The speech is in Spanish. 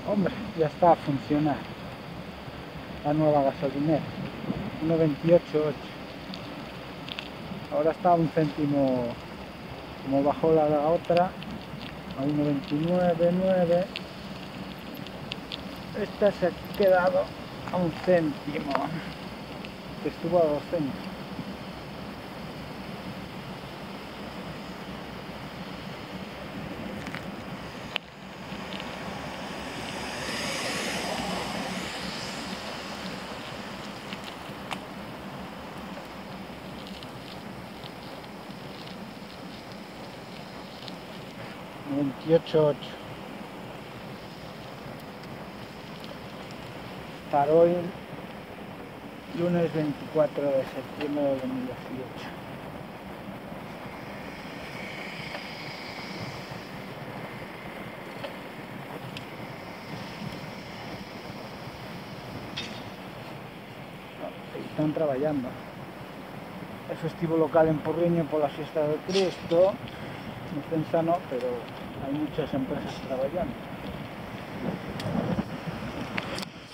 Hombre, ya está a funcionar la nueva gasolinera. 1,28,8. Ahora está a un céntimo, como bajó la otra, a 1,29,9. Esta se ha quedado a un céntimo, que estuvo a 2 céntimos. $28,8 para hoy, lunes 24 de septiembre de 2018. Están trabajando. El festivo local en Porriño por la fiesta del Cristo. En Censano, pero hay muchas empresas trabajando.